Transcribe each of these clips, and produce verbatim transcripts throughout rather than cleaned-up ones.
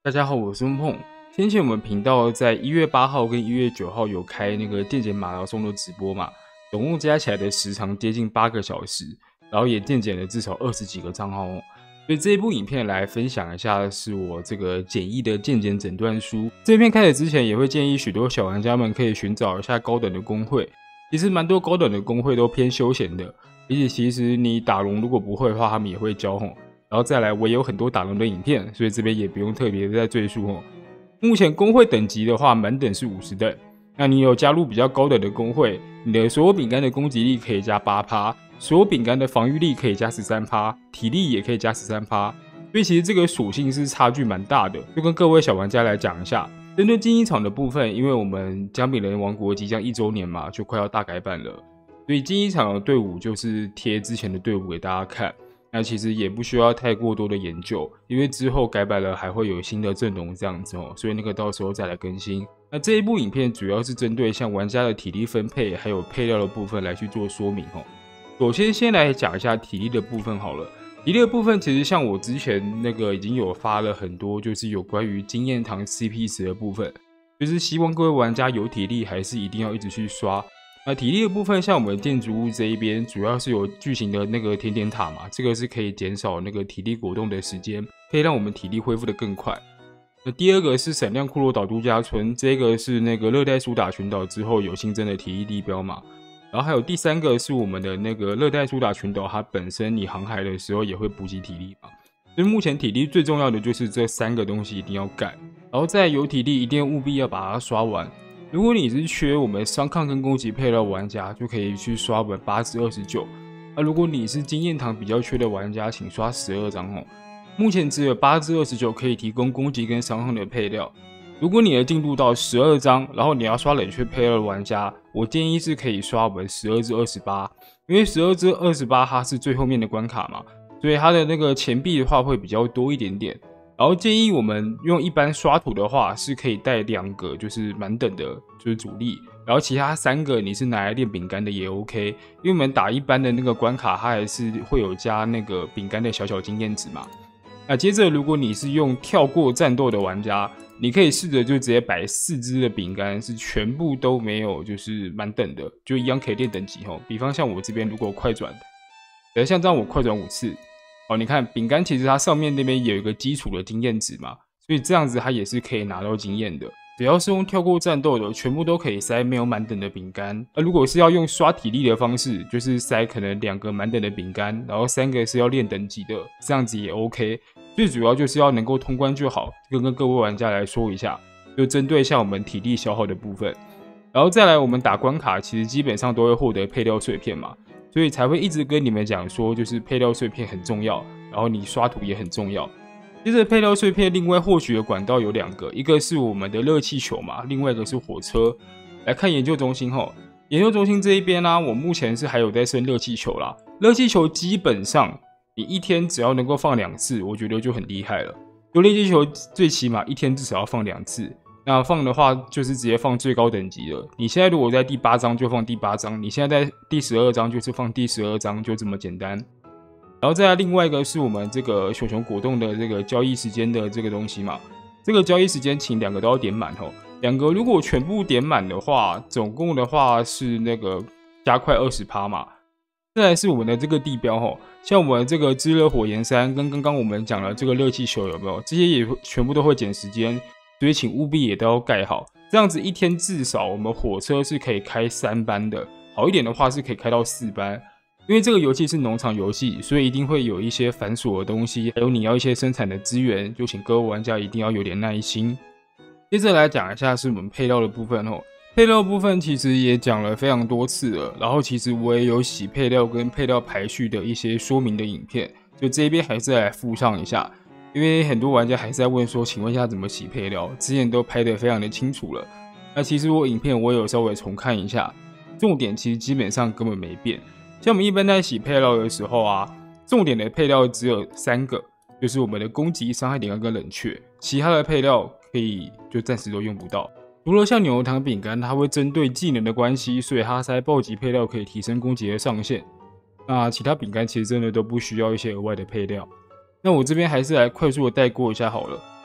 大家好，我是梦碰。先前我们频道在一月八号跟一月九号有开那个电检马拉松的直播嘛，总共加起来的时长接近八个小时，然后也电检了至少二十几个账号哦。所以这一部影片来分享一下，是我这个简易的健检诊断书。这一片开始之前，也会建议许多小玩家们可以寻找一下高等的工会。其实蛮多高等的工会都偏休闲的，而且其实你打龙如果不会的话，他们也会教吼。然后再来，我也有很多打龙的影片，所以这边也不用特别的再赘述哦。目前工会等级的话，满等是五十等。那你有加入比较高等的工会，你的所有饼干的攻击力可以加 百分之八， 所有饼干的防御力可以加 百分之十三， 体力也可以加 百分之十三。所以其实这个属性是差距蛮大的。就跟各位小玩家来讲一下，针对竞技场的部分，因为我们姜饼人王国即将一周年嘛，就快要大改版了，所以竞技场的队伍就是贴之前的队伍给大家看。那其实也不需要太过多的研究，因为之后改版了还会有新的阵容这样子哦，所以那个到时候再来更新。那这一部影片主要是针对像玩家的体力分配还有配料的部分来去做说明哦。首先先来讲一下体力的部分好了。体力的部分其实像我之前那个已经有发了很多，就是有关于经验堂 C P 值的部分，就是希望各位玩家有体力还是一定要一直去刷。那体力的部分，像我们建筑物这一边，主要是有巨型的那个甜点塔嘛，这个是可以减少那个体力果冻的时间，可以让我们体力恢复的更快。那第二个是闪亮骷髅岛度假村，这个是那个热带苏打群岛之后有新增的体力地标嘛。然后还有第三个是我们的那个热带苏打群岛，它本身你航海的时候也会补给体力嘛。所以目前体力最重要的就是这三个东西一定要干，然后再有体力一定务必要把它刷完。如果你是缺我们伤抗跟攻击配料玩家，就可以去刷我们八至二十九。而如果你是经验堂比较缺的玩家，请刷十二张哦。目前只有八至二十九可以提供攻击跟伤抗的配料。如果你的进度到十二张，然后你要刷冷却配料的玩家，我建议是可以刷我们十二至二十八，因为十二至二十八它是最后面的关卡嘛，所以它的那个钱币的话会比较多一点点。然后建议我们用一般刷图的话，是可以带两个就是满等的，就是主力，然后其他三个你是拿来练饼干的也 OK， 因为我们打一般的那个关卡，它还是会有加那个饼干的小小经验值嘛。那接着如果你是用跳过战斗的玩家，你可以试着就直接摆四只的饼干，是全部都没有就是满等的，就一样可以练等级哦。比方像我这边如果快转，比如像这样我快转五次。哦，你看饼干其实它上面那边有一个基础的经验值嘛，所以这样子它也是可以拿到经验的。只要是用跳过战斗的，全部都可以塞没有满等的饼干。而如果是要用刷体力的方式，就是塞可能两个满等的饼干，然后三个是要练等级的，这样子也 OK。最主要就是要能够通关就好，跟跟各位玩家来说一下，就针对像我们体力消耗的部分。然后再来我们打关卡，其实基本上都会获得配料碎片嘛。所以才会一直跟你们讲说，就是配料碎片很重要，然后你刷图也很重要。接着配料碎片另外获取的管道有两个，一个是我们的热气球嘛，另外一个是火车。来看研究中心后，研究中心这一边呢、啊，我目前是还有在升热气球啦。热气球基本上你一天只要能够放两次，我觉得就很厉害了。就热气球最起码一天至少要放两次。那放的话就是直接放最高等级了。你现在如果在第八章就放第八章，你现在在第十二章就是放第十二章，就这么简单。然后再来另外一个是我们这个熊熊果冻的这个交易时间的这个东西嘛，这个交易时间请两个都要点满哦。两个如果全部点满的话，总共的话是那个加快 百分之二十 嘛。再来是我们的这个地标哦，像我们这个炙热火焰山跟刚刚我们讲的这个热气球有没有？这些也全部都会减时间。所以请务必也都要盖好，这样子一天至少我们火车是可以开三班的，好一点的话是可以开到四班。因为这个游戏是农场游戏，所以一定会有一些繁琐的东西，还有你要一些生产的资源，就请各位玩家一定要有点耐心。接着来讲一下是我们配料的部分哦，配料的部分其实也讲了非常多次了，然后其实我也有洗配料跟配料排序的一些说明的影片，就这边还是来附上一下。因为很多玩家还是在问说，请问一下怎么洗配料？之前都拍得非常的清楚了。那其实我影片我有稍微重看一下，重点其实基本上根本没变。像我们一般在洗配料的时候啊，重点的配料只有三个，就是我们的攻击、伤害点跟冷却，其他的配料可以就暂时都用不到。除了像牛油糖饼干，它会针对技能的关系，所以它塞暴击配料可以提升攻击的上限。那其他饼干其实真的都不需要一些额外的配料。那我这边还是来快速的带过一下好了。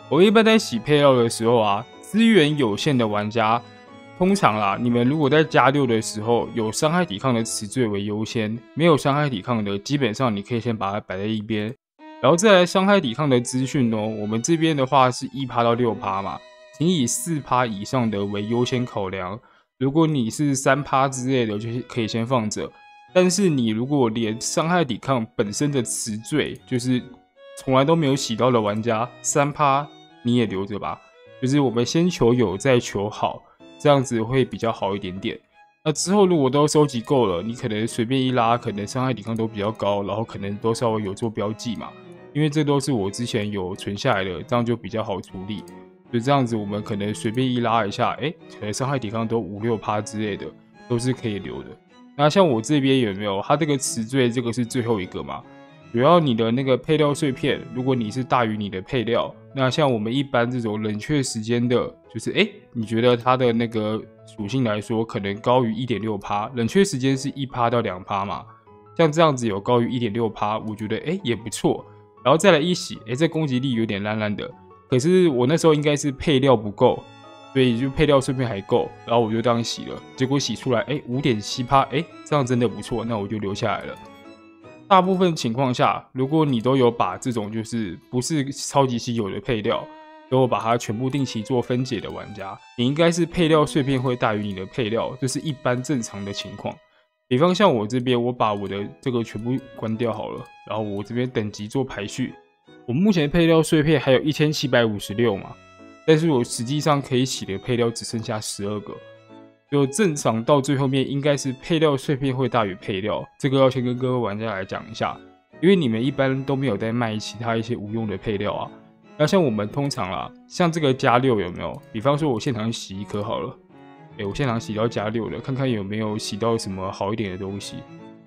我一般在洗配料的时候啊，资源有限的玩家，通常啦，你们如果在加六的时候有伤害抵抗的词缀为优先，没有伤害抵抗的，基本上你可以先把它摆在一边。然后再来伤害抵抗的资讯哦，我们这边的话是 百分之一到 百分之六 嘛，请以 百分之四 以上的为优先考量。如果你是 百分之三 之类的，就可以先放着。但是你如果连伤害抵抗本身的词缀，就是从来都没有洗到的玩家 百分之三 你也留着吧。就是我们先求有再求好，这样子会比较好一点点。那之后如果都收集够了，你可能随便一拉，可能伤害抵抗都比较高，然后可能都稍微有做标记嘛。因为这都是我之前有存下来的，这样就比较好处理。就这样子，我们可能随便一拉一下，哎、欸，可能伤害抵抗都 百分之五六 之类的，都是可以留的。那像我这边有没有？它这个词缀，这个是最后一个嘛？主要你的那个配料碎片，如果你是大于你的配料，那像我们一般这种冷却时间的，就是哎、欸，你觉得它的那个属性来说，可能高于 百分之一点六， 冷却时间是 百分之一到百分之二 嘛？像这样子有高于 百分之一点六， 我觉得哎、欸、也不错。然后再来一洗，哎、欸，这攻击力有点烂烂的，可是我那时候应该是配料不够，所以就配料碎片还够，然后我就这样洗了，结果洗出来，哎、欸，五点七 哎，这样真的不错，那我就留下来了。大部分情况下，如果你都有把这种就是不是超级稀有的配料，都有把它全部定期做分解的玩家，你应该是配料碎片会大于你的配料，这是一般正常的情况。比方像我这边，我把我的这个全部关掉好了，然后我这边等级做排序，我目前配料碎片还有一千七百五十六嘛，但是我实际上可以洗的配料只剩下十二个。就正常到最后面应该是配料碎片会大于配料，这个要先跟各位玩家来讲一下，因为你们一般都没有在卖其他一些无用的配料啊。那像我们通常啦，像这个加六有没有？比方说我现场洗一颗好了，哎、欸，我现场洗到加六了，看看有没有洗到什么好一点的东西。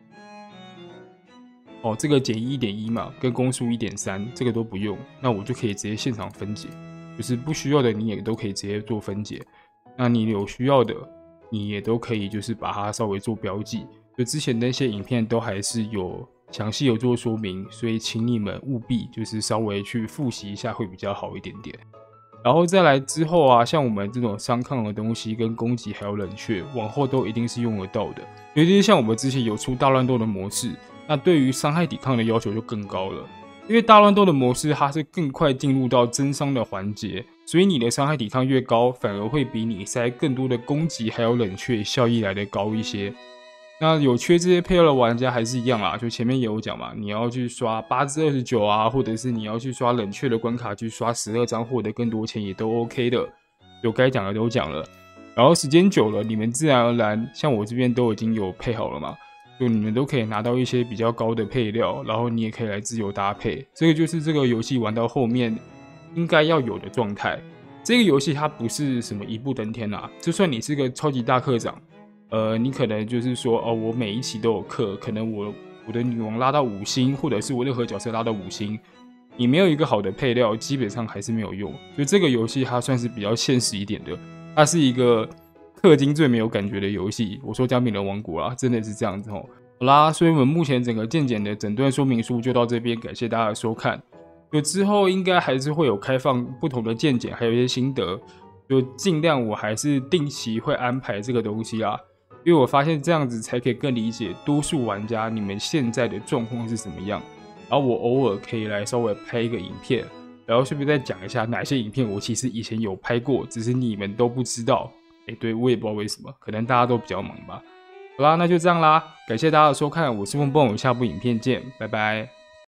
哦，这个减 一点一 嘛，跟攻速 一点三 这个都不用，那我就可以直接现场分解，就是不需要的你也都可以直接做分解。那你有需要的，你也都可以就是把它稍微做标记。就之前那些影片都还是有详细有做说明，所以请你们务必就是稍微去复习一下会比较好一点点。然后再来之后啊，像我们这种伤抗的东西跟攻击还有冷却，往后都一定是用得到的。尤其是像我们之前有出大乱斗的模式，那对于伤害抵抗的要求就更高了。因为大乱斗的模式它是更快进入到增伤的环节，所以你的伤害抵抗越高，反而会比你塞更多的攻击还有冷却效益来的高一些。那有缺这些配料的玩家还是一样啦，就前面也有讲嘛，你要去刷八至二十九啊，或者是你要去刷冷却的关卡去刷十二张获得更多钱也都 OK 的，有该讲的都讲了。然后时间久了，你们自然而然像我这边都已经有配好了嘛，就你们都可以拿到一些比较高的配料，然后你也可以来自由搭配。这个就是这个游戏玩到后面应该要有的状态。这个游戏它不是什么一步登天啊，就算你是个超级大课长，呃，你可能就是说哦，我每一期都有课，可能我我的女王拉到五星，或者是我任何角色拉到五星，你没有一个好的配料，基本上还是没有用。所以这个游戏它算是比较现实一点的，它是一个氪金最没有感觉的游戏。我说姜饼人王国啦，真的是这样子哦。好啦，所以我们目前整个健检的整段说明书就到这边，感谢大家的收看。就之后应该还是会有开放不同的健检，还有一些心得，就尽量我还是定期会安排这个东西啦。因为我发现这样子才可以更理解多数玩家你们现在的状况是怎么样，然后我偶尔可以来稍微拍一个影片，然后顺便再讲一下哪些影片我其实以前有拍过，只是你们都不知道。哎，对，我也不知道为什么，可能大家都比较忙吧。好啦，那就这样啦，感谢大家的收看，我是蹦蹦，我们下部影片见，拜拜。